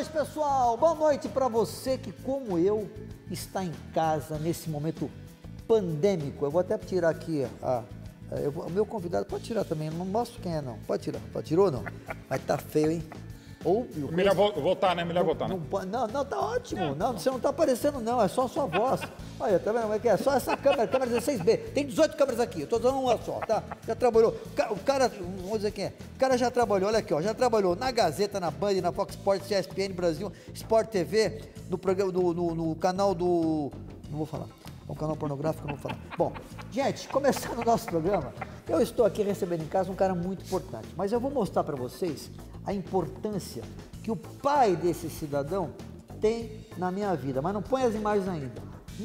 noite, pessoal. Boa noite para você que, como eu, está em casa nesse momento pandêmico. Eu vou até tirar aqui o meu convidado. Pode tirar também, não mostro quem é, não. Pode tirar. Tirou ou não? Mas tá feio, hein? Melhor voltar, né? Melhor voltar, né? Não, tá ótimo. Não, você não tá aparecendo, não. É só a sua voz. Olha, tá vendo como é que é? Só essa câmera 16B. Tem 18 câmeras aqui. Eu tô usando uma só, tá? Já trabalhou. O cara, vamos dizer quem é. O cara já trabalhou, olha aqui, ó. Já trabalhou na Gazeta, na Band, na Fox Sports, ESPN Brasil, Sport TV, no programa, no canal do... Não vou falar. É um canal pornográfico, não vou falar. Bom, gente, começando o nosso programa, eu estou aqui recebendo em casa um cara muito importante. Mas eu vou mostrar para vocês a importância que o pai desse cidadão tem na minha vida. Mas não põe as imagens ainda.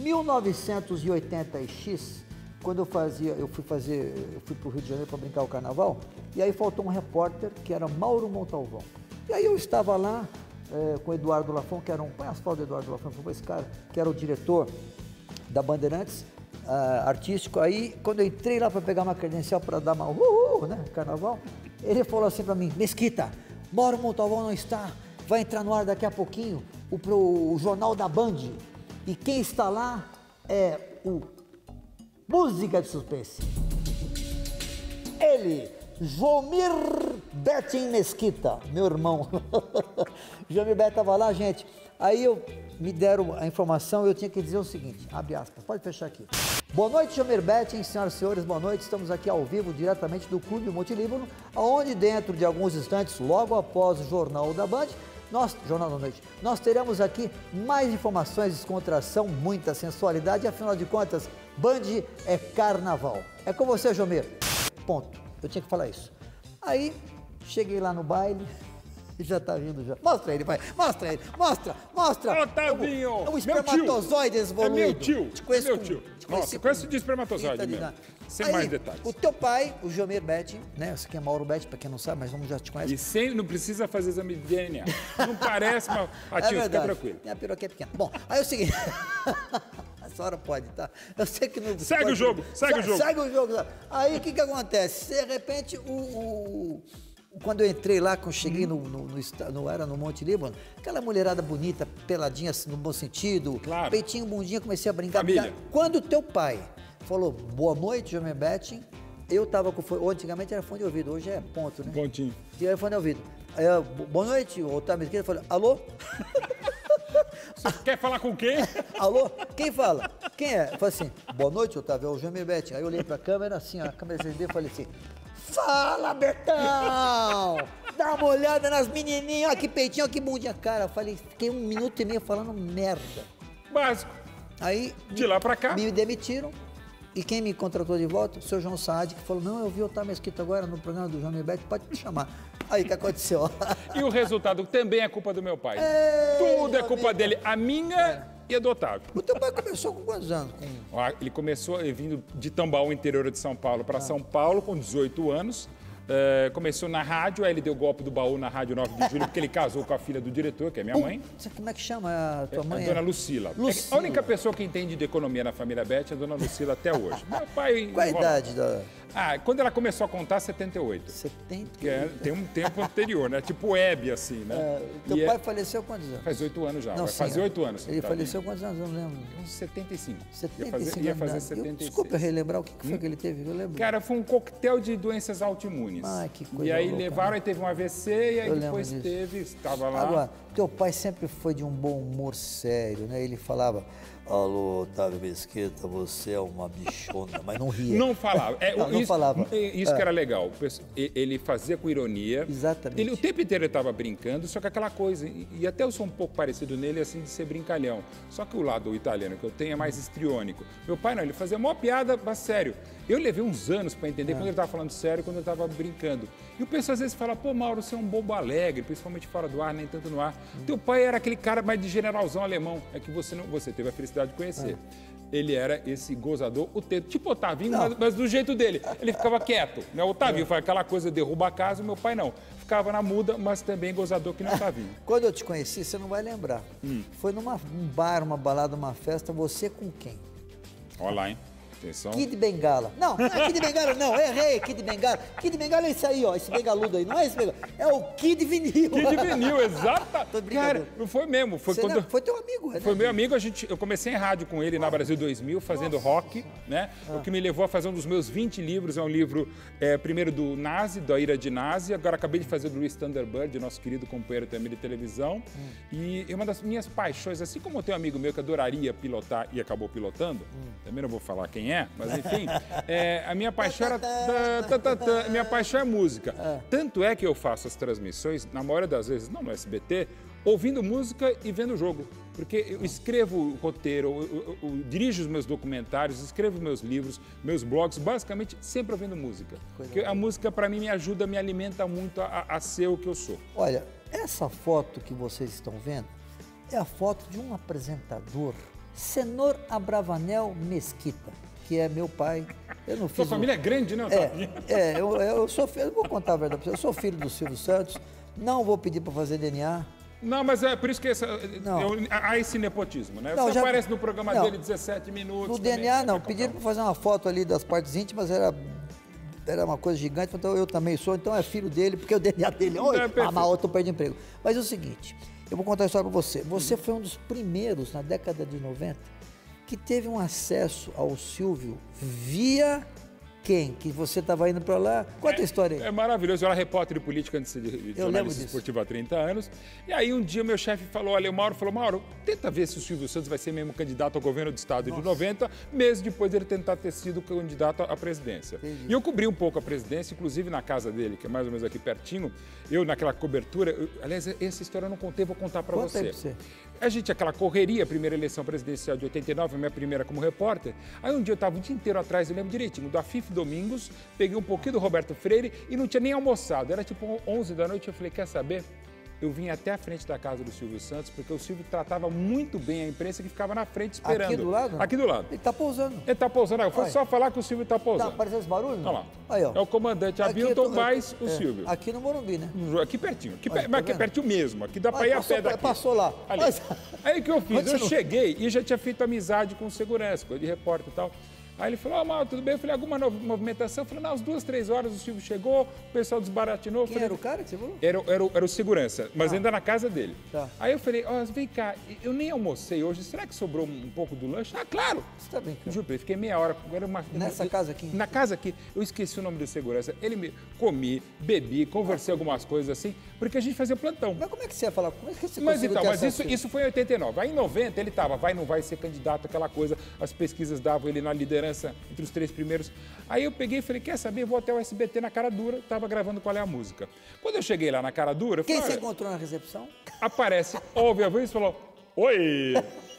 1980x, quando eu fui para o Rio de Janeiro para brincar o carnaval, e aí faltou um repórter que era Mauro Montalvão. E aí eu estava lá com o Eduardo Lafon, que era põe as fotos do Eduardo Lafon, foi esse cara, que era o diretor da Bandeirantes, artístico. Aí, quando eu entrei lá para pegar uma credencial para dar uma né, carnaval, ele falou assim para mim: Mesquita, Mauro Montalvão não está, vai entrar no ar daqui a pouquinho o Jornal da Band, e quem está lá é o Música de Suspense. Ele, Jomir Betim Mesquita, meu irmão. Jomir Betim estava lá, gente. Aí me deram a informação e eu tinha que dizer o seguinte, abre aspas, pode fechar aqui. Boa noite, Jomir Betim, senhoras e senhores, boa noite. Estamos aqui ao vivo, diretamente do Clube Montelíbano, onde dentro de alguns instantes, logo após o Jornal da Band, Jornal da Noite, nós teremos aqui mais informações, descontração, muita sensualidade, afinal de contas, Band é carnaval. É com você, Jomir. Ponto. Eu tinha que falar isso. Aí, cheguei lá no baile, já tá vindo já. Mostra ele, pai. Mostra ele. Mostra. Otavinho. É um espermatozoide evoluído. É meu tio. Meu tio. Nossa, conheço de espermatozoide mesmo. Sem mais detalhes. O teu pai, o Jomir Betim, né? Esse aqui é Mauro Betim, pra quem não sabe, mas vamos já te conhecer. E não precisa fazer exame de DNA. Não parece, mas tio, fica tranquilo. Minha piroca é pequena. Bom, aí é o seguinte... A senhora pode, tá? Eu sei que não... Segue o jogo. Segue o jogo. Aí, o que acontece? De repente, quando eu entrei lá, quando cheguei no Monte Líbano, aquela mulherada bonita, peladinha, assim, no bom sentido, claro. Peitinho, bundinha, comecei a brincar. Família. Quando o teu pai falou, boa noite, Jomir Betim, eu tava com fone, antigamente era fone de ouvido, hoje é ponto, né? Pontinho. Tinha fone de ouvido. Aí, boa noite, o Otávio Mesquita falou, alô? Você quer falar com quem? Alô? Quem fala? Quem é? Eu falei assim, boa noite, Otávio, é o Jomir Betim. Aí eu olhei pra câmera, assim, a câmera acendeu e falei assim, fala, Bertão! Dá uma olhada nas menininhas, ó, que peitinho, ó, que bundinha. Cara, eu falei, fiquei 1 minuto e meio falando merda. Básico. Aí, de lá pra cá, me demitiram. E quem me contratou de volta? O seu João Saad, que falou, não, eu vi o Otávio Mesquita agora no programa do Jomir Betim, pode me chamar. Aí, o que aconteceu? E o resultado também é culpa do meu pai. Tudo é culpa dele. A minha e a do Otávio. O teu pai começou com quantos anos? Ele começou vindo de Tambaú, interior de São Paulo, para São Paulo, com 18 anos. Começou na rádio, aí ele deu golpe do baú na Rádio 9 de Julho, porque ele casou com a filha do diretor, que é minha mãe. Como é que chama a tua mãe? Dona Lucila. A única pessoa que entende de economia na família Betim é a Dona Lucila até hoje. Meu pai... Qual a idade da... quando ela começou a contar, 78. 78? Que tem um tempo anterior, né? Tipo Hebe, assim, né? Teu pai faleceu quantos anos? Faz 8 anos já. Não, vai fazer 8 anos. Ele faleceu quantos anos? Eu não lembro. Uns 75. 75 ia fazer 76. Desculpa eu relembrar o que foi que ele teve, eu lembro. Cara, foi um coquetel de doenças autoimunes. Ai, que coisa. E aí louca, levaram, né? e teve um AVC, e aí depois estava lá. Agora, teu pai sempre foi de um bom humor sério, né? Ele falava, alô, Otávio Mesquita, você é uma bichona, mas não ria. Não falava. Não falava. Isso que era legal. Ele fazia com ironia. Exatamente. O tempo inteiro ele estava brincando, só que aquela coisa, e até eu sou um pouco parecido nele, assim, de ser brincalhão. Só que o lado italiano que eu tenho é mais histriônico. Meu pai não, ele fazia uma piada, mas sério. Eu levei uns anos para entender quando ele estava falando sério e quando ele estava brincando. E o pessoal às vezes fala, pô, Mauro, você é um bobo alegre, principalmente fora do ar, nem tanto no ar. Teu pai era aquele cara mais de generalzão alemão, é que você teve a felicidade de conhecer. Ele era esse gozador, tipo Otavinho, mas do jeito dele. Ele ficava quieto, né? O Otavinho foi aquela coisa, derruba a casa, o meu pai não. Ficava na muda, mas também gozador que nem o Otavinho. Quando eu te conheci, você não vai lembrar. Foi num bar, uma balada, uma festa, você com quem? Olha lá, hein? Atenção. Kid Bengala. Não, não é Kid Bengala, não. Errei, Kid Bengala. Kid Bengala é esse aí, ó. Esse bengaludo aí. Não é esse bengaludo. É o Kid Vinil. Kid Vinil, exato. Cara, foi mesmo. Foi, quando... foi teu amigo, né? Foi meu amigo. Eu comecei em rádio com ele na Brasil 2000, fazendo rock, né? O que me levou a fazer um dos meus 20 livros. É um livro, primeiro do Nazi, da Ira de Nazi. Agora acabei de fazer do Luiz Thunderbird, nosso querido companheiro também de televisão. E uma das minhas paixões, assim como eu tenho um amigo meu que adoraria pilotar e acabou pilotando, também não vou falar quem é, mas enfim, a minha paixão era... minha paixão é música. Tanto é que eu faço as transmissões, na maioria das vezes, não no SBT, ouvindo música e vendo o jogo. Porque eu escrevo o roteiro, eu dirijo os meus documentários, escrevo meus livros, meus blogs, basicamente sempre ouvindo música. Porque a música, para mim, me ajuda, me alimenta muito a ser o que eu sou. Olha, essa foto que vocês estão vendo é a foto de um apresentador, Senor Abravanel Mesquita, que é meu pai. Eu não fiz. Sua família é grande, né? Eu sou filho, eu vou contar a verdade para você, eu sou filho do Silvio Santos, não vou pedir para fazer DNA. Não, mas é por isso que há esse nepotismo, né? Você aparece no programa dele 17 minutos. No DNA não, pediram para fazer uma foto ali das partes íntimas, era uma coisa gigante, então eu também sou, então é filho dele, porque o DNA dele, eu perdi emprego. Mas é o seguinte, eu vou contar a história para você. Você foi um dos primeiros, na década de 90, que teve um acesso ao Silvio via quem? Que você estava indo para lá? Conta a história aí. É maravilhoso. Eu era repórter de política antes de jornalista esportivo há 30 anos. E aí um dia meu chefe falou, olha, o Mauro falou, Mauro, tenta ver se o Silvio Santos vai ser mesmo candidato ao governo do estado de 90, meses depois dele tentar ter sido candidato à presidência. Entendi. E eu cobri um pouco a presidência, inclusive na casa dele, que é mais ou menos aqui pertinho, eu naquela cobertura, aliás, essa história eu não contei, vou contar para você. A gente, aquela correria, a primeira eleição presidencial de 89, a minha primeira como repórter. Aí um dia eu estava o dia inteiro atrás, eu lembro direitinho, do Afif Domingos, peguei um pouquinho do Roberto Freire e não tinha nem almoçado. Era tipo 11 da noite, eu falei, quer saber? Eu vim até a frente da casa do Silvio Santos, porque o Silvio tratava muito bem a imprensa que ficava na frente esperando. Aqui do lado? Aqui do lado. Ele está pousando. Ele está pousando. Eu fui só falar que o Silvio está pousando. Tá aparecendo esse barulho? Olha lá. Aí, ó. É o comandante Hamilton mais o Silvio. Aqui no Morumbi, né? Aqui pertinho. Mas aqui pertinho mesmo. Aqui dá para ir a pé daqui. Passou lá. Ali. Aí o que eu fiz? Eu cheguei e já tinha feito amizade com o segurança, coisa de repórter e tal. Aí ele falou, Mauro, tudo bem? Eu falei, alguma movimentação? Eu falei, não, às 2, 3 horas o Silvio chegou, o pessoal desbaratinou. Quem era o cara que você falou? Era o segurança, mas ainda na casa dele. Tá. Aí eu falei, vem cá, eu nem almocei hoje, será que sobrou um pouco do lanche? Ah, claro! Você tá brincando? Juro, fiquei meia hora. Nessa casa aqui? Na casa aqui. Eu esqueci o nome do segurança. Comi, bebi, conversei algumas coisas assim, porque a gente fazia plantão. Mas como é que você ia falar? Como é que você Mas isso foi em 89. Aí em 90 ele estava, vai, não vai ser candidato, aquela coisa. As pesquisas davam ele na liderança entre os 3 primeiros. Aí eu peguei e falei, quer saber, vou até o SBT na Cara Dura, estava gravando Qual é a Música. Quando eu cheguei lá na Cara Dura... Quem você encontrou na recepção? Aparece, ouve a voz e falou, oi!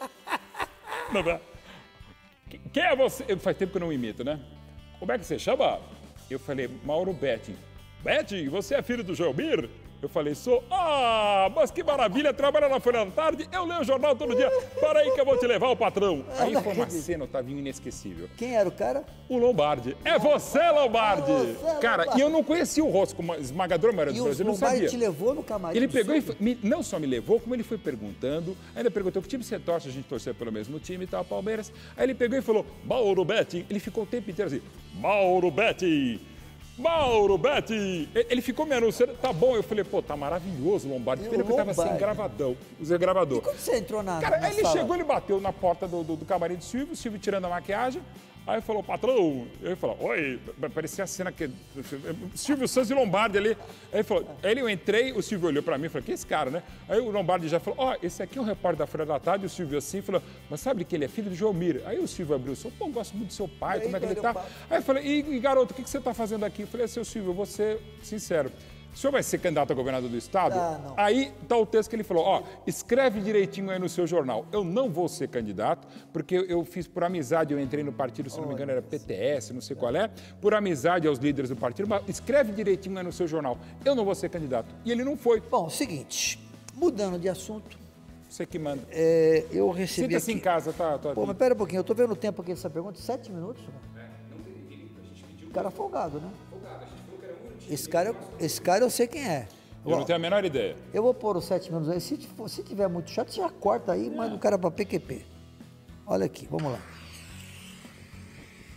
Quem é você? Faz tempo que eu não imito, né? Como é que você chama? Eu falei, Mauro Betting. Betting, você é filho do Gelmir? Eu falei, sou. Ah, mas que maravilha, trabalha na Folha da Tarde, eu leio o jornal todo dia. Para aí que eu vou te levar o patrão. Aí foi uma cena, Otavinho, inesquecível. Quem era o cara? O Lombardi. É você, Lombardi! Cara, e eu não conhecia o rosto como esmagadora maioria do Brasil, eu não sabia. O Lombardi te levou no camarim? Ele pegou e não só me levou, como ele foi perguntando. Ainda perguntou que time você torce, a gente torceu pelo mesmo time e tal, Palmeiras. Aí ele pegou e falou, Mauro Betting. Ele ficou o tempo inteiro assim, Mauro Betting. Mauro Betting! Ele ficou me anunciando, tá bom. Eu falei, pô, tá maravilhoso o Lombardi. Ele tava sem gravador. E quando você entrou na Cara, na ele sala? chegou, ele bateu na porta do camarim do Silvio, o Silvio tirando a maquiagem. Aí falou, patrão, ele falou, oi, parecia a cena que... Silvio Santos e Lombardi ali. Aí eu entrei, o Silvio olhou pra mim e falou, que é esse cara, né? Aí o Lombardi já falou, esse aqui é um repórter da Folha da Tarde, e o Silvio assim, falou, mas sabe que ele é filho do Gelmir? Aí o Silvio abriu o seu, pô, gosto muito do seu pai, como é que ele tá? Aí eu falei, e garoto, o que você tá fazendo aqui? Eu falei, seu Silvio, eu vou ser sincero. O senhor vai ser candidato a governador do estado? Não. Aí tá o texto que ele falou, escreve direitinho aí no seu jornal. Eu não vou ser candidato, porque eu fiz por amizade, eu entrei no partido, se não me engano era PTS, não sei qual é, por amizade aos líderes do partido, mas escreve direitinho aí no seu jornal. Eu não vou ser candidato. E ele não foi. Bom, seguinte, mudando de assunto. Você que manda. Eu recebi Sinta-se em casa, tá? Pô, mas pera um pouquinho, eu tô vendo o tempo aqui dessa pergunta, 7 minutos. Não tem ninguém, a gente pediu. O cara folgado, né? Esse cara eu sei quem é. Eu não tenho a menor ideia. Eu vou pôr os 7 minutos aí. Se tiver muito chato, você já corta aí e manda o cara para PQP. Olha aqui, vamos lá.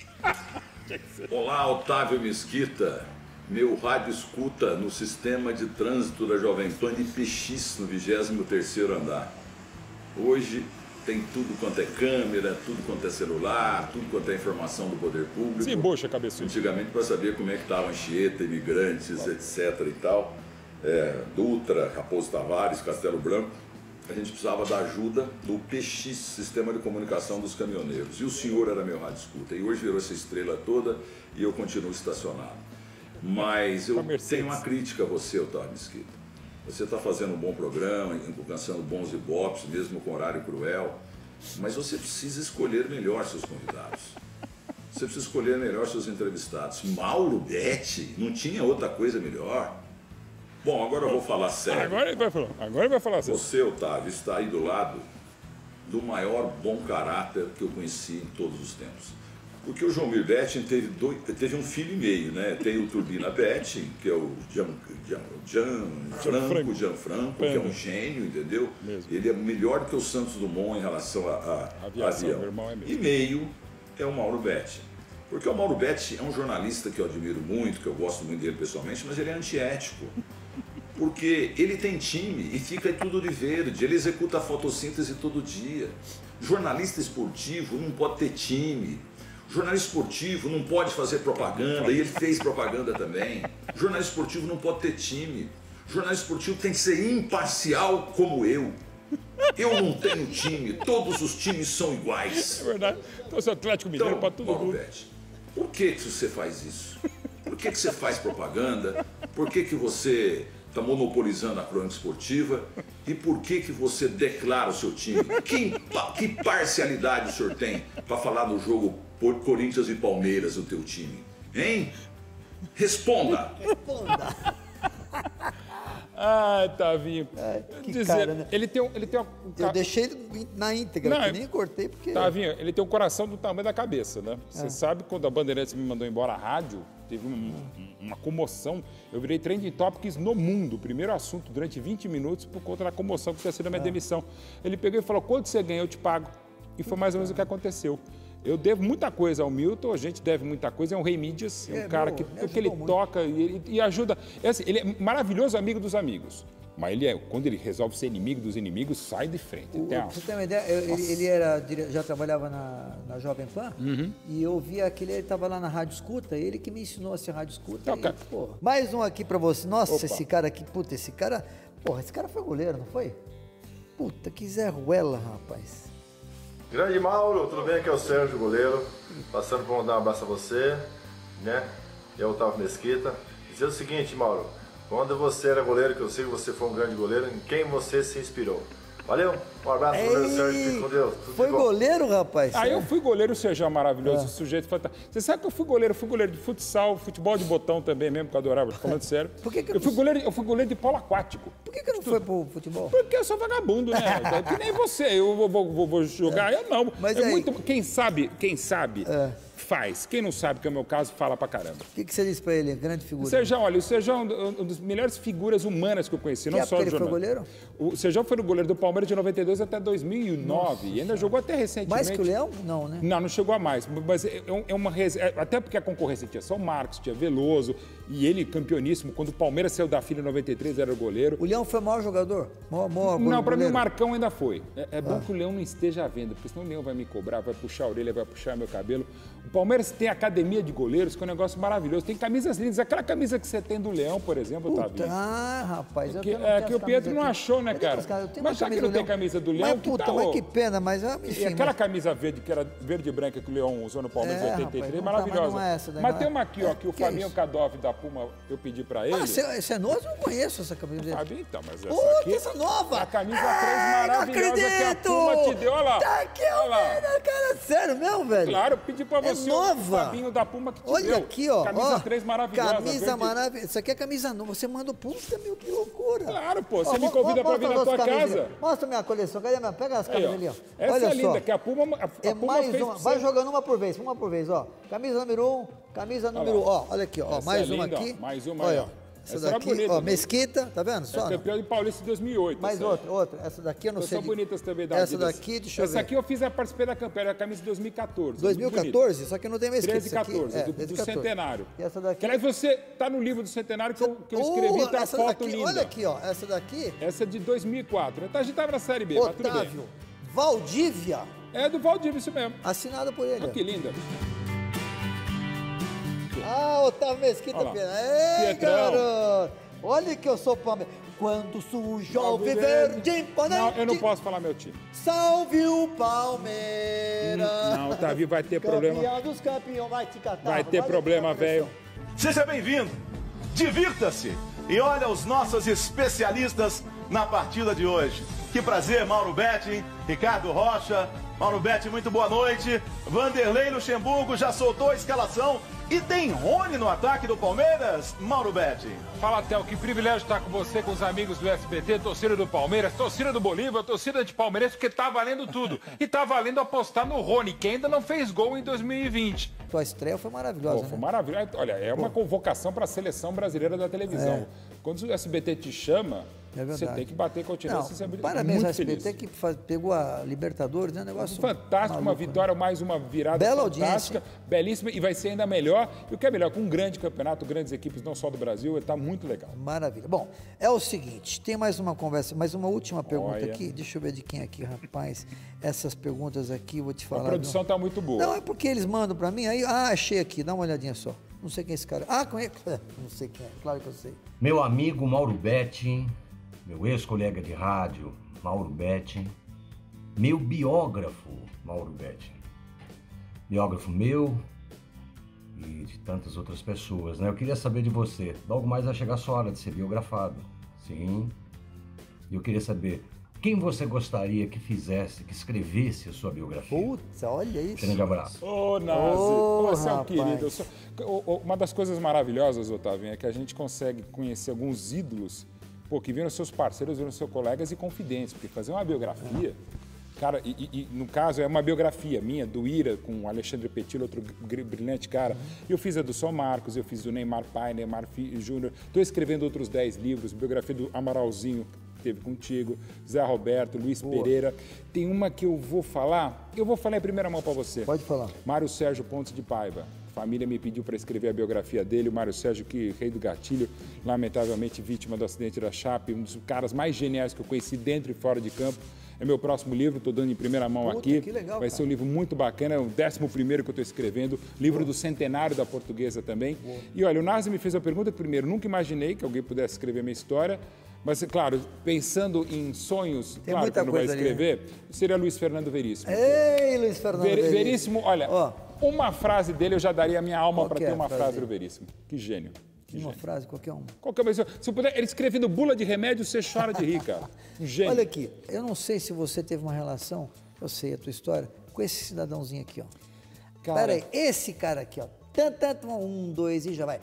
Olá, Otávio Mesquita. Meu rádio escuta no sistema de trânsito da Jovem Pan de PX, no 23º andar. Hoje tem tudo quanto é câmera, tudo quanto é celular, tudo quanto é informação do poder público. Sim, bocha, cabeçudo. Antigamente, para saber como é que estava Anchieta, imigrantes, etc. e tal, Dutra, Raposo Tavares, Castelo Branco, a gente precisava da ajuda do PX, Sistema de Comunicação dos Caminhoneiros. E o senhor era meu rádio escuta. E hoje virou essa estrela toda e eu continuo estacionado. Mas eu tenho uma crítica a você, Otávio Mesquita. Você está fazendo um bom programa, alcançando bons ibopes, mesmo com horário cruel, mas você precisa escolher melhor seus convidados. Você precisa escolher melhor seus entrevistados. Mauro Betti, não tinha outra coisa melhor? Bom, agora eu vou falar sério. Agora ele vai falar sério. Você, Otávio, está aí do lado do maior bom caráter que eu conheci em todos os tempos. Porque o João Betti teve um filho e meio, né? Tem o Turbina Betti, que é o Gianfranco, que é um gênio, entendeu? Mesmo. Ele é melhor que o Santos Dumont em relação a avião. Meu irmão é mesmo. E meio é o Mauro Betti. Porque o Mauro Betti é um jornalista que eu admiro muito, que eu gosto muito dele pessoalmente, mas ele é antiético. Porque ele tem time e fica tudo de verde, ele executa a fotossíntese todo dia. Jornalista esportivo não pode ter time. Jornalista esportivo não pode fazer propaganda, e ele fez propaganda também. Jornalista esportivo não pode ter time. Jornalista esportivo tem que ser imparcial como eu. Eu não tenho time, todos os times são iguais. É verdade. Então, seu Atlético Mineiro para tudo. Paulo Betti, por que você faz isso? Por que você faz propaganda? Por que você está monopolizando a crônica esportiva? E por que você declara o seu time? Que parcialidade o senhor tem para falar do jogo Corinthians e Palmeiras, o teu time? Hein? Responda! Responda! Ai, Tavinho. Cara, né? Ele tem uma... Eu deixei ele na íntegra, que nem cortei porque... Tavinho, ele tem um coração do tamanho da cabeça, né? Você sabe, quando a Bandeirantes me mandou embora a rádio, teve uma comoção. Eu virei trending topics no mundo. Primeiro assunto durante 20 minutos por conta da comoção que tinha sido a minha demissão. Ele pegou e falou, quanto você ganha, eu te pago. E foi mais ou menos o que aconteceu. Eu devo muita coisa ao Milton, a gente deve muita coisa, é um rei mídias, é um cara que tudo que ele toca e ajuda. Assim, ele é maravilhoso amigo dos amigos, mas quando ele resolve ser inimigo dos inimigos, sai de frente. Pra você ter uma ideia, ele já trabalhava na Jovem Pan, e eu via que ele estava lá na Rádio Escuta, ele que me ensinou a ser Rádio Escuta. Mais um aqui pra você. Nossa, esse cara aqui, esse cara foi goleiro, não foi? Puta, que Zé Ruela, rapaz. Grande Mauro, tudo bem? Aqui é o Sérgio, goleiro, passando para mandar um abraço a você, né? E ao Otávio Mesquita. Dizer o seguinte, Mauro, quando você era goleiro, que eu sei que você foi um grande goleiro, em quem você se inspirou? Valeu, um abraço, goleiro Sérgio, fique com Deus. Foi goleiro, rapaz? Eu fui goleiro, o Sérgio é maravilhoso, sujeito fantástico. Você sabe que eu fui goleiro de futsal, futebol de botão também mesmo, que eu adorava, falando sério. Por que eu fui goleiro de polo aquático. Por que não foi pro futebol? Porque eu sou vagabundo, né? Que nem você, eu vou jogar, eu não. Mas quem sabe faz. Quem não sabe, que é o meu caso, fala pra caramba. O que você disse pra ele? Grande figura. O Sérgio é uma das melhores figuras humanas que eu conheci, não só do jornal. Ele foi goleiro? O Sérgio foi o goleiro do Palmeiras de 92 até 2009. Nossa, e ainda jogou até recentemente. Mais que o Leão? Não, né? Não chegou a mais. Mas até porque a concorrência tinha São Marcos, tinha Veloso, e ele, campeoníssimo, quando o Palmeiras saiu da fila em 93, era o goleiro. O Leão foi o maior jogador? Não, pra mim o Marcão ainda foi. É bom que o Leão não esteja à venda, porque senão o Leão vai me cobrar, vai puxar a orelha, vai puxar meu cabelo. O Palmeiras tem academia de goleiros, que é um negócio maravilhoso. Tem camisas lindas. Aquela camisa que você tem do Leão, por exemplo, Tavinho. Rapaz. Que o Pietro não achou, né, cara? Mas já que não tem camisa do Leão, mas que pena, mas... Enfim, aquela camisa verde, que era verde e branca, que o Leão usou no Palmeiras em 83, maravilhosa. Mas tem uma aqui, ó, que o Fabinho Kadov da Puma, eu pedi pra ele. Essa é nova? Eu não conheço essa camisa. Fabinho, então, mas essa aqui... essa nova! A camisa 3 maravilhosa que a Puma te deu, olha lá. Tá aqui, cara, sério mesmo, velho? Claro, eu pedi pra você. Nova. O Fabinho da Puma que te deu. Olha aqui, ó. Camisa 3 maravilhosa. Camisa maravilhosa. Isso aqui é camisa nova. Você manda puta, meu, que loucura. Claro, pô. Você me convida pra vir na tua casa. Mostra minha coleção. Cadê minha? Pega as camisas ali, ó. Essa é linda, que a Puma mais fez uma. Vai jogando uma por vez, ó. Camisa número 1, camisa número 1. Ó, olha aqui, ó. Mais uma aqui. Mais uma aí, aí, ó. Essa daqui, bonita, ó, Mesquita, tá vendo? Só, campeão de Paulista em 2008. Mais outra. Essa daqui eu não sei. São bonitas também da Essa Adidas. daqui, deixa eu ver. Essa aqui eu participei da campanha, era a camisa de 2014. 2014? Só que não tem Mesquita. 13 e 14, do centenário. E essa daqui? Que, aliás, você tá no livro do centenário que eu escrevi, tem a foto daqui, linda. Olha aqui, ó, essa daqui. Essa é de 2004. A gente tava na Série B, mas tudo bem. Otávio Valdívia. É do Valdívia, isso mesmo. Assinado por ele. Olha que linda. Ah, Otávio Mesquita. Ei, garoto. Olha que eu sou Palmeiras. Quando surge o Alviverde imponente. Não, eu não posso falar meu time. Salve o Palmeiras. Não, Otávio, vai ter problema. Campeão dos campeões, vai te catar. Vai ter problema, velho. Seja bem-vindo. Divirta-se. E olha os nossos especialistas na partida de hoje. Que prazer, Mauro Betting, Ricardo Rocha. Mauro Betting, muito boa noite. Vanderlei Luxemburgo já soltou a escalação. E tem Rony no ataque do Palmeiras, Mauro Betting. Fala, Theo, que privilégio estar com você, com os amigos do SBT, torcida do Palmeiras, torcida do Bolívar, torcida de Palmeiras, porque tá valendo tudo. E tá valendo apostar no Rony, que ainda não fez gol em 2020. Tua estreia foi maravilhosa, Foi né? maravilhoso. Olha, é uma convocação para a seleção brasileira da televisão. Quando o SBT te chama, você tem que bater continuidade. Parabéns ao SBT que pegou a Libertadores, né? Um negócio fantástico, maluco, uma vitória, mais uma virada bela fantástica, audiência. belíssima, e vai ser ainda melhor. E o que é melhor, com um grande campeonato, grandes equipes, não só do Brasil, está muito legal. Maravilha. Bom, é o seguinte, tem mais uma conversa, mais uma última pergunta aqui. Deixa eu ver de quem aqui, rapaz. Essas perguntas aqui, eu vou te falar. A produção está muito boa. Não, é porque eles mandam para mim, aí, achei aqui, dá uma olhadinha só. Não sei quem é esse cara. Conheço. Não sei quem é, claro que eu sei. Meu amigo Mauro Betting, meu ex-colega de rádio, Mauro Betting, meu biógrafo, Mauro Betting. Biógrafo meu e de tantas outras pessoas, né? Eu queria saber de você, logo mais vai chegar a sua hora de ser biografado. Sim. E eu queria saber quem você gostaria que fizesse, que escrevesse a sua biografia. Putz, olha isso. Grande abraço. Ô, Nazi, você é um querido. Uma das coisas maravilhosas, Otávio, é que a gente consegue conhecer alguns ídolos, que viram seus parceiros, viram seus colegas e confidentes, porque fazer uma biografia, cara, e no caso é uma biografia minha, do Ira, com o Alexandre Petillo, outro brilhante cara. Eu fiz a do São Marcos, eu fiz do Neymar pai, Neymar Júnior, estou escrevendo outros 10 livros, biografia do Amaralzinho, teve contigo, Zé Roberto, Luiz Pereira. Tem uma que eu vou falar em primeira mão para você. Pode falar. Mário Sérgio Pontes de Paiva. A família me pediu para escrever a biografia dele. O Mário Sérgio, que rei do gatilho, lamentavelmente vítima do acidente da Chape, um dos caras mais geniais que eu conheci dentro e fora de campo. É meu próximo livro, estou dando em primeira mão aqui. Que legal, vai ser um livro muito bacana, é o 11º que eu estou escrevendo, livro do centenário da Portuguesa também. E olha, o Nazi me fez a pergunta que primeiro, nunca imaginei que alguém pudesse escrever a minha história. Mas, claro, pensando em sonhos, tem claro que não vai escrever, ali, né? Seria Luiz Fernando Veríssimo. Ei, Luiz Fernando Veríssimo, olha, uma frase dele eu já daria a minha alma para ter uma frase do Veríssimo. Que gênio. Uma frase, qualquer uma. Se eu puder, ele escrevendo bula de remédio, você chora de rir, cara. Um gênio. Olha aqui, eu não sei se você teve uma relação, eu sei a tua história, com esse cidadãozinho aqui, ó. Peraí, esse cara aqui, ó. 1, 2 e já vai.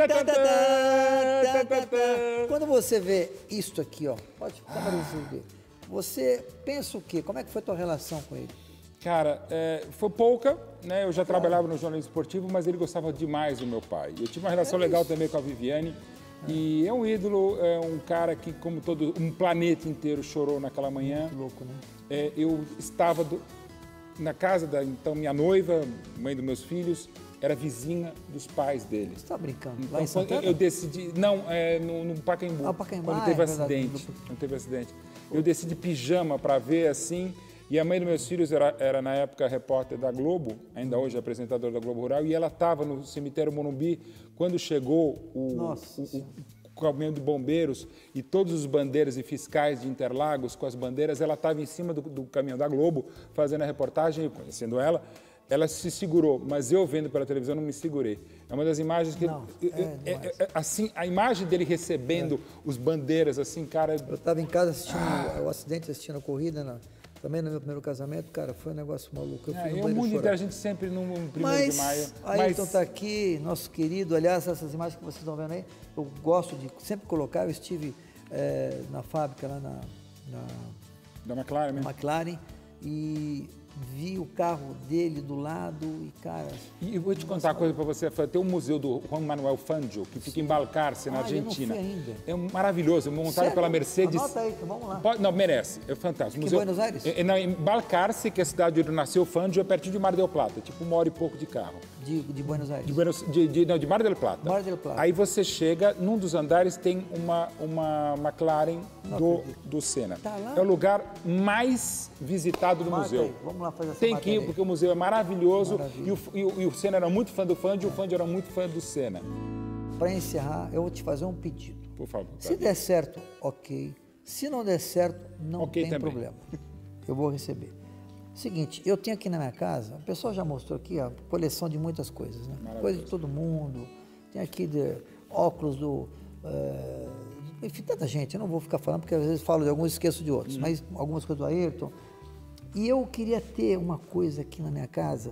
Quando você vê isto aqui, ó, pode ficar para você ver. Você pensa o quê? Como é que foi a tua relação com ele? Cara, foi pouca, né? Eu já trabalhava no jornalismo esportivo, mas ele gostava demais do meu pai. Eu tive uma relação legal também com a Viviane. E é um ídolo, é um cara que, como um planeta inteiro chorou naquela manhã. Muito louco, né? Eu estava na casa da minha noiva, mãe dos meus filhos, era vizinha dos pais dele. Você está brincando? Então, lá em Santana? Eu decidi... Não, no Pacaembu. Pacaembu. Quando teve acidente. Não teve acidente. Eu desci de pijama para ver assim. E a mãe dos meus filhos era na época repórter da Globo, ainda hoje apresentadora da Globo Rural, e ela estava no cemitério Morumbi quando chegou o caminhão de bombeiros e todos os bandeiros e fiscais de Interlagos com as bandeiras, ela estava em cima do caminhão da Globo fazendo a reportagem, e conhecendo ela se segurou, mas eu vendo pela televisão não me segurei. É uma das imagens que... assim, a imagem dele recebendo os bandeiras, assim, cara... Eu estava em casa assistindo o acidente, assistindo a corrida, também no meu primeiro casamento, cara, foi um negócio maluco. O mundo inteiro, a gente sempre no 1º de maio. Ayrton está aqui, nosso querido, aliás, essas imagens que vocês estão vendo aí, eu gosto de sempre colocar, eu estive na fábrica lá da McLaren, né? McLaren, e vi o carro dele do lado e, cara... E eu vou te contar uma coisa para você, tem um museu do Juan Manuel Fangio, que fica em Balcarce, na Argentina. Eu não fui ainda. É maravilhoso, montado pela Mercedes. Anota aí, vamos lá. Não, merece, é fantástico. Aqui em Buenos Aires? Em Balcarce, que é a cidade onde nasceu o Fangio, é pertinho de Mar del Plata, tipo 1 hora e pouco de carro. De Buenos Aires? De Mar del Plata. Mar del Plata. Aí você chega, num dos andares tem uma McLaren do Senna. Tá lá? É o lugar mais visitado do museu. Aí. Vamos lá fazer essa Tem que ir, porque o museu é maravilhoso. E o Senna era muito fã do Fangio, e o Fangio era muito fã do Senna. Para encerrar, eu vou te fazer um pedido. Por favor. Se der certo, ok. Se não der certo, não Ok tem também. problema. Eu vou receber. Seguinte, eu tenho aqui na minha casa, o pessoal já mostrou aqui a coleção de muitas coisas, né? Coisa de todo mundo. Tem aqui óculos enfim, tanta gente, eu não vou ficar falando, porque às vezes falo de alguns e esqueço de outros, mas algumas coisas do Ayrton. E eu queria ter uma coisa aqui na minha casa.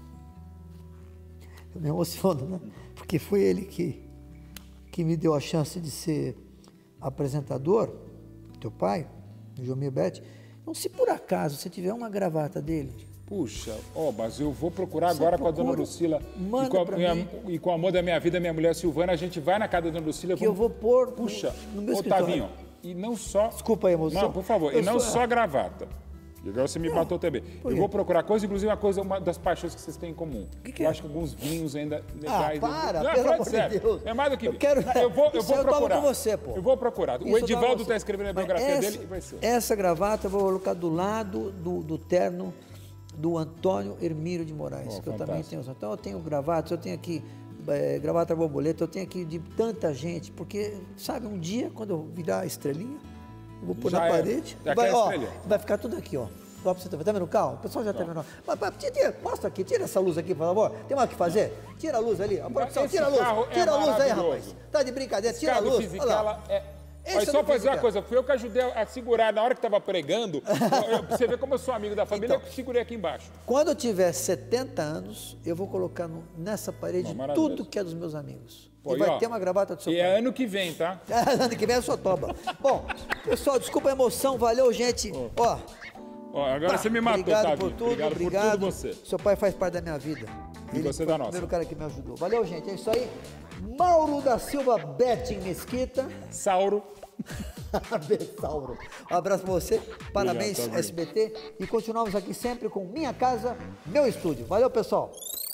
Eu me emociono, né? Porque foi ele que me deu a chance de ser apresentador, teu pai, o Jomir Betti. Então, se por acaso você tiver uma gravata dele... Puxa, mas eu vou procurar agora com a dona Lucila e com o amor da minha vida, minha mulher Silvana, a gente vai na casa da dona Lucila. Que eu vou pôr no meu Otavinho, e não só... Desculpa a emoção. Não, por favor, e não só gravata. Agora você me matou também. Eu vou procurar coisa, inclusive uma das paixões que vocês têm em comum. Que eu é? acho que alguns vinhos ainda legais. Pelo amor de Deus. É mais do que... Eu vou procurar. Com você, pô. Eu vou procurar. O Edivaldo está escrevendo a biografia dele e vai ser. Essa gravata eu vou colocar do lado do terno do Antônio Hermílio de Moraes, que eu também tenho. Então eu tenho gravatas, eu tenho aqui gravata borboleta, eu tenho aqui de tanta gente, porque, sabe, um dia, quando eu virar a estrelinha, eu vou pôr na parede, vai ficar tudo aqui, ó. Só pra você tá vendo o carro? O pessoal já tá vendo. Mas, mostra aqui, tira essa luz aqui, por favor. Tem mais o que fazer? Tira a luz ali. A produção, tira a luz aí, rapaz. Tá de brincadeira, tira a luz. Olha lá. Mas só fazer uma coisa, fui eu que ajudei a segurar na hora que estava pregando. Você vê como eu sou amigo da família, então, eu segurei aqui embaixo. Quando eu tiver 70 anos, eu vou colocar nessa parede tudo que é dos meus amigos. E vai ter uma gravata do seu pai. E é ano que vem, tá? Ano que vem é sua toba. Bom, pessoal, desculpa a emoção, valeu, gente. Agora você me matou, obrigado Tavinho. por tudo, obrigado. Por tudo você. Seu pai faz parte da minha vida. E você da nossa. Ele foi o primeiro cara que me ajudou. Valeu, gente, é isso aí. Mauro da Silva Betting Mesquita. Sauro. Sauro. Um abraço pra você, parabéns, obrigado, SBT. E continuamos aqui sempre com Minha Casa, Meu Estúdio. Valeu, pessoal.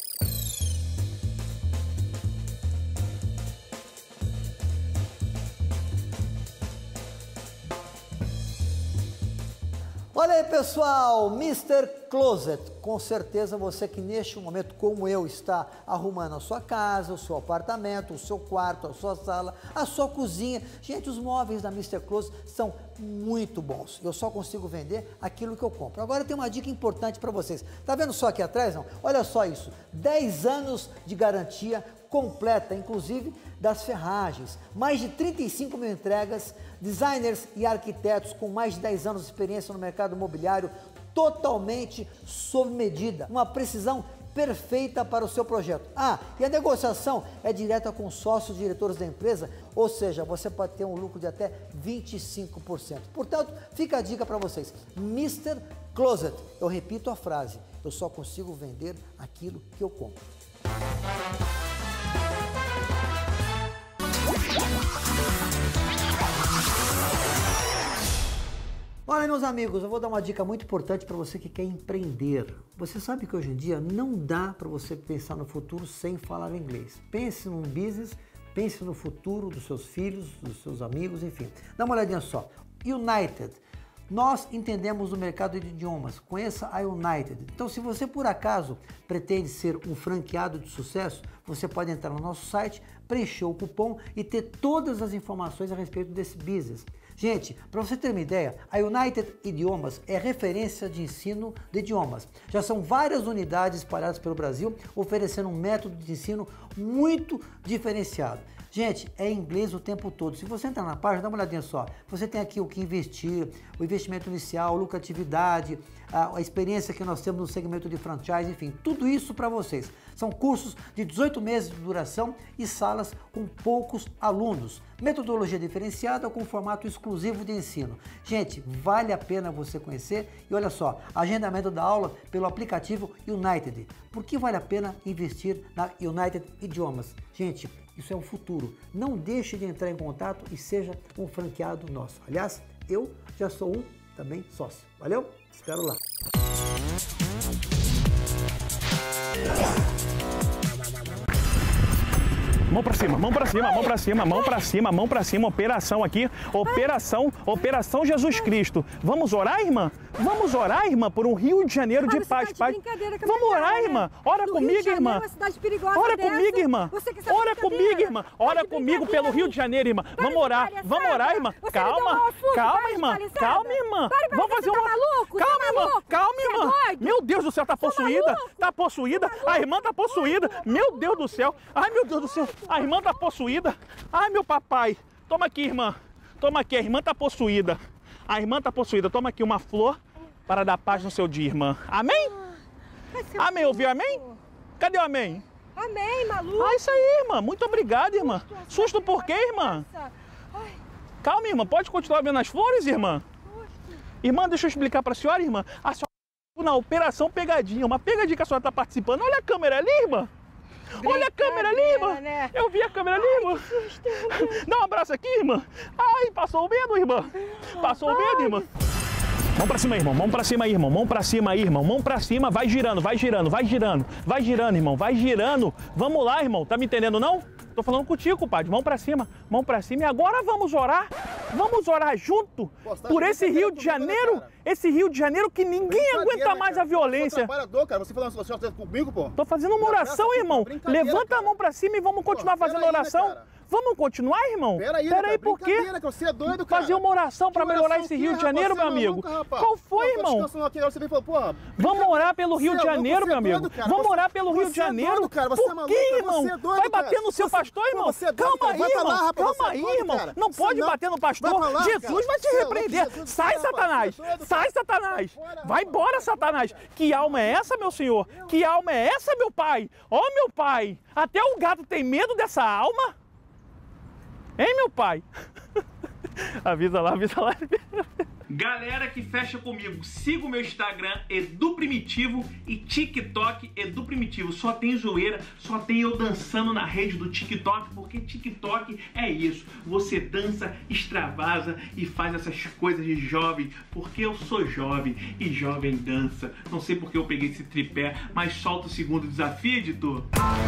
Olha aí, pessoal, Mr. Closet. Com certeza você que neste momento, como eu, está arrumando a sua casa, o seu apartamento, o seu quarto, a sua sala, a sua cozinha. Gente, os móveis da Mr. Closet são muito bons. Eu só consigo vender aquilo que eu compro. Agora tem uma dica importante para vocês. Tá vendo só aqui atrás, não? Olha só isso. 10 anos de garantia completa, inclusive das ferragens. Mais de 35 mil entregas, designers e arquitetos com mais de 10 anos de experiência no mercado imobiliário, totalmente sob medida. Uma precisão perfeita para o seu projeto. E a negociação é direta com sócios diretores da empresa, ou seja, você pode ter um lucro de até 25%. Portanto, fica a dica para vocês. Mr. Closet, eu repito a frase, eu só consigo vender aquilo que eu compro. Olha, meus amigos, eu vou dar uma dica muito importante para você que quer empreender. Você sabe que hoje em dia não dá para você pensar no futuro sem falar inglês. Pense num business, pense no futuro dos seus filhos, dos seus amigos, enfim. Dá uma olhadinha só. United. Nós entendemos o mercado de idiomas. Conheça a United. Então, se você por acaso pretende ser um franqueado de sucesso, você pode entrar no nosso site, preencher o cupom e ter todas as informações a respeito desse business. Gente, para você ter uma ideia, a United Idiomas é referência de ensino de idiomas. Já são várias unidades espalhadas pelo Brasil, oferecendo um método de ensino muito diferenciado. Gente, é inglês o tempo todo. Se você entrar na página, dá uma olhadinha só. Você tem aqui o que investir, o investimento inicial, lucratividade, a experiência que nós temos no segmento de franchise, enfim, tudo isso para vocês. São cursos de 18 meses de duração e salas com poucos alunos. Metodologia diferenciada com formato exclusivo de ensino. Gente, vale a pena você conhecer e olha só, agendamento da aula pelo aplicativo United. Por que vale a pena investir na United Idiomas? Gente, isso é o futuro. Não deixe de entrar em contato e seja um franqueado nosso. Aliás, eu já sou um também sócio. Valeu? Espero lá. Mão pra cima, mão pra cima, mão pra cima, mão pra cima, mão pra cima, operação aqui, operação Jesus Cristo. Vamos orar, irmã? Vamos orar, irmã, por um Rio de Janeiro de paz, paz. Vamos orar, irmã. Ora comigo, irmã. Ora comigo, irmã. Ora comigo, irmã. Ora comigo pelo Rio de Janeiro, irmã. Vamos orar, irmã. Calma, calma, irmã. Calma, irmã. Vamos fazer uma... Calma, irmã. Calma, irmã. Meu Deus do céu, tá possuída. Tá possuída. A irmã tá possuída. Meu Deus do céu. Ai, meu Deus do céu. A irmã tá possuída. Ai, meu papai. Toma aqui, irmã. Toma aqui. A irmã tá possuída. A irmã tá possuída. Toma aqui uma flor para dar paz no seu dia, irmã. Amém? Amém. Ouviu amém? Cadê o amém? Amém, maluco. Ah, isso aí, irmã. Muito obrigado, irmã. Susto por quê, irmã? Calma, irmã. Pode continuar vendo as flores, irmã? Irmã, deixa eu explicar para a senhora, irmã. A senhora na operação pegadinha. Uma pegadinha que a senhora tá participando. Olha a câmera ali, irmã. Olha a câmera ali, irmã. Né? Eu vi a câmera ali, irmã. Dá um abraço aqui, irmã. Ai, passou o medo, irmã. Passou o medo, irmã. Mão pra cima, irmão. Mão pra cima, irmão. Mão pra cima, irmão. Mão pra cima. Vai girando, vai girando, vai girando. Vai girando, irmão. Vai girando. Vamos lá, irmão. Tá me entendendo, não? Tô falando contigo, compadre. Mão pra cima. Mão pra cima. E agora vamos orar. Vamos orar junto por esse Rio de Janeiro. Esse Rio de Janeiro que ninguém aguenta mais a violência. Cara. Você falando comigo, pô? Tô fazendo uma oração, irmão. Levanta a mão pra cima e vamos continuar fazendo oração. Vamos continuar, irmão? Peraí, por quê? Você é doido, cara. Fazer uma oração pra melhorar esse Rio de Janeiro, meu amigo. Qual foi, irmão? Vamos orar pelo Rio de Janeiro, meu amigo. Vamos orar pelo Rio de Janeiro. Por quê, irmão? Vai bater no seu pastor, irmão? Calma aí, irmão. Calma aí, irmão. Não pode bater no pastor. Jesus vai te repreender. Sai, Satanás. Sai, Satanás. Vai embora, Satanás. Que alma é essa, meu senhor? Que alma é essa, meu pai? Ó, meu pai. Até o gato tem medo dessa alma? Hein, meu pai? Avisa lá, avisa lá. Galera que fecha comigo, siga o meu Instagram, Edu Primitivo, e TikTok, Edu Primitivo. Só tem zoeira, só tem eu dançando na rede do TikTok, porque TikTok é isso. Você dança, extravasa e faz essas coisas de jovem, porque eu sou jovem e jovem dança. Não sei porque eu peguei esse tripé, mas solta o segundo desafio, editor.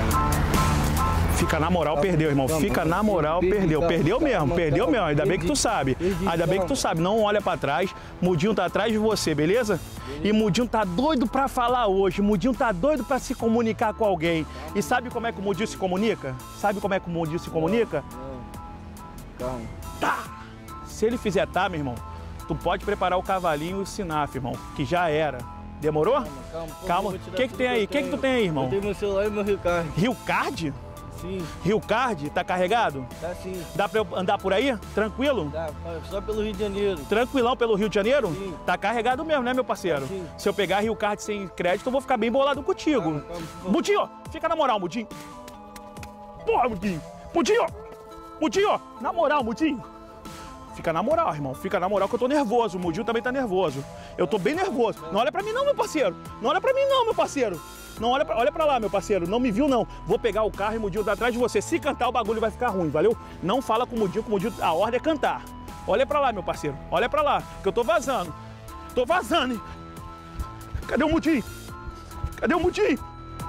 Fica na moral, perdeu, irmão. Fica na moral, perdeu. Perdeu mesmo, perdeu mesmo. Ainda bem que tu sabe. Ainda bem que tu sabe. Não olha pra trás. Mudinho tá atrás de você, beleza? E Mudinho tá doido pra falar hoje. Mudinho tá doido pra se comunicar com alguém. E sabe como é que o Mudinho se comunica? Sabe como é que o Mudinho se comunica? Calma. Tá! Se ele fizer tá, meu irmão, tu pode preparar o cavalinho e o sinaf, irmão, que já era. Demorou? Calma. O que tem aí? O que tu tem aí, irmão? Eu tenho meu celular e meu Rio Card. Rio Card? Sim. Rio Card, tá carregado? Tá sim. Dá pra eu andar por aí? Tranquilo? Dá, só pelo Rio de Janeiro. Tranquilão pelo Rio de Janeiro? Sim. Tá carregado mesmo, né, meu parceiro? Sim. Se eu pegar Rio Card sem crédito, eu vou ficar bem bolado contigo. Mudinho, fica na moral, Mudinho. Porra, Mudinho. Mudinho, na moral, Mudinho. Fica na moral, irmão. Fica na moral que eu tô nervoso. O Mudinho também tá nervoso. Eu tô bem nervoso. Não olha pra mim não, meu parceiro. Não olha pra mim não, meu parceiro. Não, olha pra lá, meu parceiro. Não me viu, não. Vou pegar o carro e o Mudinho tá atrás de você. Se cantar, o bagulho vai ficar ruim, valeu? Não fala com o Mudinho, a ordem é cantar. Olha pra lá, meu parceiro. Olha pra lá, que eu tô vazando. Tô vazando, hein? Cadê o Mudinho? Cadê o Mudinho?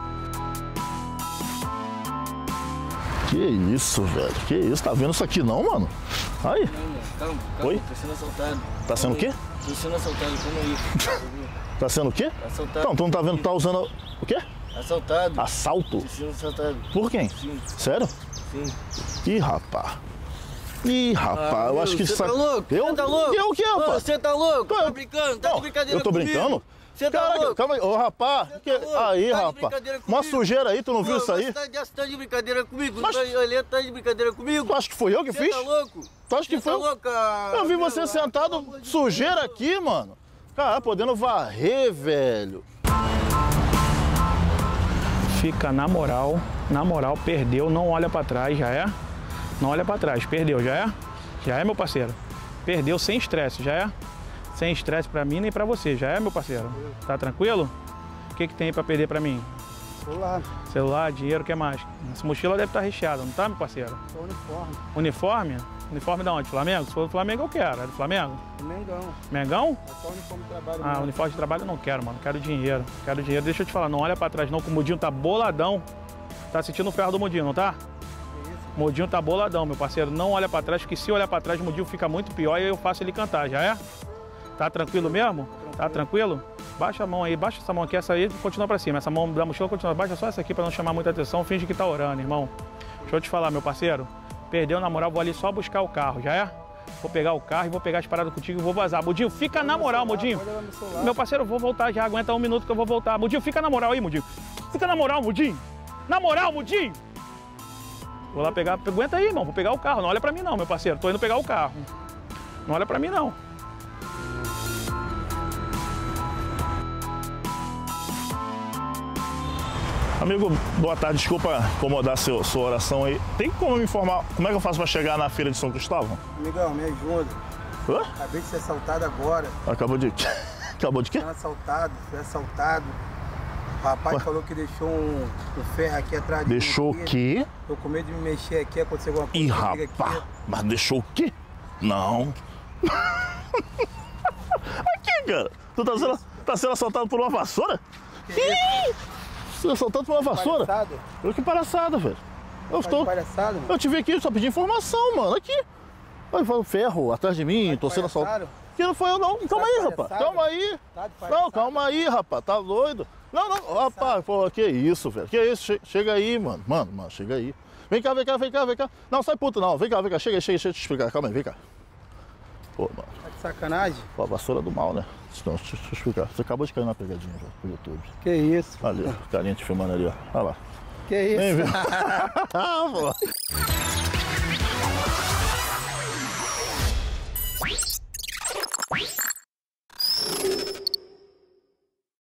Que isso, velho? Que isso? Tá vendo isso aqui não, mano? Aí. Calma. Oi? Tô sendo assaltado. Tá sendo o quê? Tô sendo assaltado, calma aí. Tá sendo o quê? Assaltado. Então, tu não tá vendo que tá usando o quê? Assaltado. Assalto? Tô sendo assaltado. Por quem? Sim. Sério? Sim. Ih, rapaz. Ih, rapaz, eu acho que você tá louco? Eu? Você tá louco? Eu o quê, rapaz? Você tá louco? Tá brincando? Tá de brincadeira Eu tô comigo? brincando? Você tá louco? Calma aí, ô rapaz. Aí, Tá de rapaz. brincadeira Uma comigo? sujeira aí, tu não viu isso aí? Você tá de brincadeira comigo? Mas- Ele tá de brincadeira comigo? Tu acha que fui eu que fiz? Você tá louco? Tu acha que foi? Tá louco, Eu vi você sentado, sujeira aqui, mano. Cara, podendo varrer, velho. Fica na moral, perdeu, não olha pra trás, já é? Não olha pra trás, perdeu, já é? Já é, meu parceiro? Perdeu sem estresse, já é? Sem estresse pra mim nem pra você, já é, meu parceiro? Tá tranquilo? O que tem aí pra perder pra mim? Celular. Celular, dinheiro, o que mais? Essa mochila deve estar recheada, não tá, meu parceiro? Só uniforme. Uniforme? Uniforme de onde? Flamengo? Se for do Flamengo, eu quero. É do Flamengo? Mengão. Mengão? É só uniforme de trabalho. Ah, uniforme de trabalho eu não quero, mano. Quero dinheiro. Quero dinheiro. Deixa eu te falar, não olha pra trás não, que o Mudinho tá boladão. Tá sentindo o ferro do Mudinho, não tá? O Mudinho tá boladão, meu parceiro. Não olha pra trás, porque se olhar pra trás, o Mudinho fica muito pior e eu faço ele cantar, já é? Tá tranquilo mesmo? Tá tranquilo? Baixa a mão aí, baixa essa mão aqui, essa aí continua pra cima. Essa mão da mochila continua, baixa só essa aqui pra não chamar muita atenção. Finge que tá orando, irmão. Deixa eu te falar, meu parceiro. Perdeu, na moral, vou ali só buscar o carro, já é? Vou pegar o carro e vou pegar as paradas contigo e vou vazar. Mudinho, fica na moral, Mudinho. Meu parceiro, eu vou voltar já, aguenta um minuto que eu vou voltar. Mudinho, fica na moral aí, Mudinho. Fica na moral, Mudinho. Na moral, Mudinho. Vou lá pegar, aguenta aí, irmão, vou pegar o carro. Não olha pra mim não, meu parceiro, tô indo pegar o carro. Não olha pra mim não. Amigo, boa tarde, desculpa incomodar sua oração aí. Tem como me informar como é que eu faço pra chegar na feira de São Cristóvão? Amigão, me ajuda. Hã? Acabei de ser assaltado agora. Acabou de quê? Fui assaltado. O rapaz falou que deixou um ferro aqui atrás de mim. Deixou o quê? Tô com medo de me mexer aqui, acontecer alguma coisa. Ih, rapaz, mas deixou o quê? Não. Aqui, cara. Tu tá sendo assaltado por uma vassoura? Ih! Sendo assaltado por uma vassoura? Palhaçada? Eu que palhaçada, velho. Palhaçada, mano? Eu te vi aqui, só pedi informação, mano. Aqui. Aí foi um ferro atrás de mim, tô sendo assaltado. Que não foi eu, não. Calma aí, rapaz. Calma aí. Não, calma aí, rapaz. Tá doido? Não, rapaz. Pô, que isso, velho. Que isso? Chega aí, mano. Mano, chega aí. Vem cá. Não, sai puto, não. Vem cá. Chega aí, deixa eu te explicar. Calma aí, vem cá. Pô, mano. Tá de sacanagem? Pô, a vassoura do mal, né? Não, deixa eu explicar. Você acabou de cair na pegadinha, velho, pro YouTube. Que isso? Ali, ó. Carinha te filmando ali, ó. Olha lá. Que isso? Vem, pô.